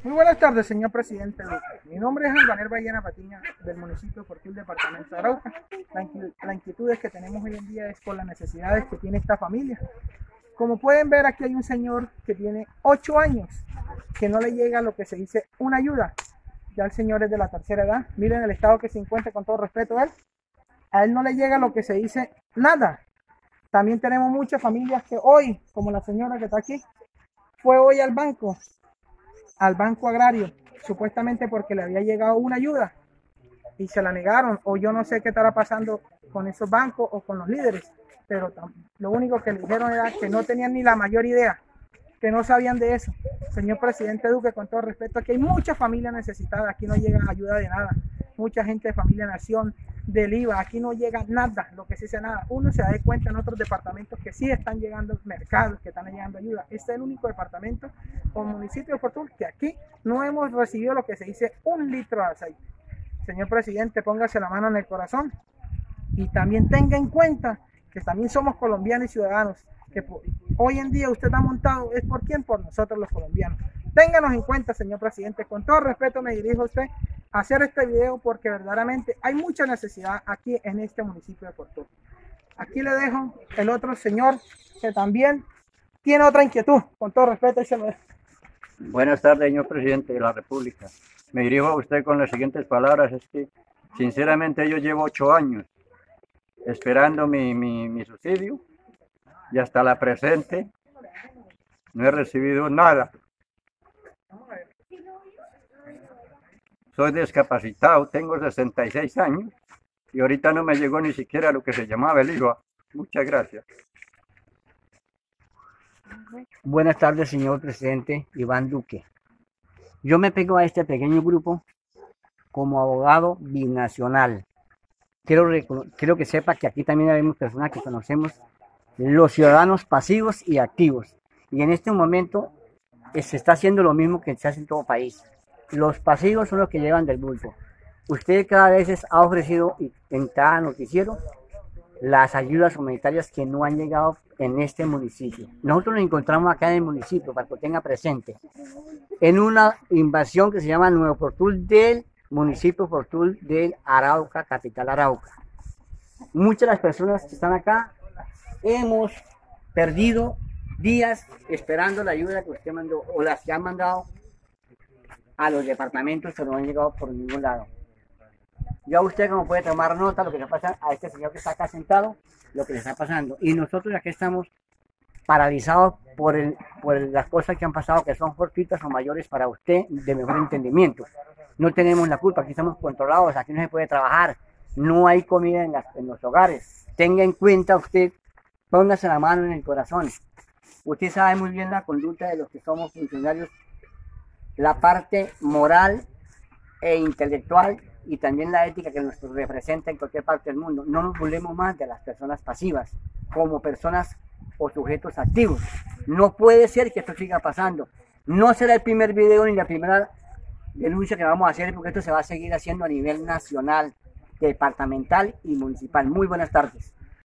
Muy buenas tardes, señor presidente Duque. Mi nombre es Albanel Ballena Patiña, del municipio de Fortil, departamento de Arauca. La inquietud que tenemos hoy en día es por las necesidades que tiene esta familia. Como pueden ver, aquí hay un señor que tiene 8 años, que no le llega lo que se dice una ayuda. Ya el señor es de la tercera edad. Miren el estado que se encuentra, con todo respeto a él no le llega lo que se dice nada. También tenemos muchas familias que hoy, como la señora que está aquí, fue hoy al banco agrario, supuestamente porque le había llegado una ayuda y se la negaron, o yo no sé qué estará pasando con esos bancos o con los líderes, pero lo único que le dijeron era que no tenían ni la mayor idea, que no sabían de eso. Señor presidente Duque, con todo respeto, aquí hay muchas familias necesitadas, aquí no llega ayuda de nada, mucha gente de Familia Nación, del IVA, aquí no llega nada, lo que se dice nada. Uno se da cuenta en otros departamentos que sí están llegando mercados, que están llegando ayuda. Este es el único departamento o municipio de Fortul que aquí no hemos recibido lo que se dice 1 litro de aceite. Señor presidente, póngase la mano en el corazón y también tenga en cuenta que también somos colombianos y ciudadanos, que hoy en día usted está montado, ¿es por quién? Por nosotros los colombianos. Ténganos en cuenta, señor presidente, con todo respeto me dirijo a usted a hacer este video porque verdaderamente hay mucha necesidad aquí en este municipio de Fortul. Aquí le dejo el otro señor que también tiene otra inquietud, con todo respeto. Buenas tardes, señor presidente de la República. Me dirijo a usted con las siguientes palabras. Es que sinceramente yo llevo 8 años esperando mi subsidio y hasta la presente no he recibido nada. Soy discapacitado, tengo 66 años y ahorita no me llegó ni siquiera lo que se llamaba el IVA. Muchas gracias. Buenas tardes, señor presidente Iván Duque. Yo me pego a este pequeño grupo como abogado binacional. Quiero que sepa que aquí también hay personas que conocemos los ciudadanos pasivos y activos. Y en este momento se está haciendo lo mismo que se hace en todo país. Los pasivos son los que llevan del bulto. Usted cada vez ha ofrecido en cada noticiero las ayudas humanitarias que no han llegado en este municipio. Nosotros nos encontramos acá en el municipio, para que lo tenga presente, en una invasión que se llama Nuevo Fortul del municipio Fortul del Arauca, capital Arauca. Muchas de las personas que están acá hemos perdido días esperando la ayuda que usted mandó o las que han mandado a los departamentos que no han llegado por ningún lado. Ya usted como puede tomar nota de lo que le pasa a este señor que está acá sentado, lo que le está pasando. Y nosotros aquí estamos paralizados por las cosas que han pasado, que son fortuitas o mayores para usted de mejor entendimiento. No tenemos la culpa, aquí estamos controlados, aquí no se puede trabajar, no hay comida en los hogares. Tenga en cuenta usted, póngase la mano en el corazón. Usted sabe muy bien la conducta de los que somos funcionarios, la parte moral e intelectual y también la ética que nos representa en cualquier parte del mundo. No nos burlemos más de las personas pasivas como personas o sujetos activos. No puede ser que esto siga pasando. No será el primer video ni la primera denuncia que vamos a hacer, porque esto se va a seguir haciendo a nivel nacional, departamental y municipal. Muy buenas tardes.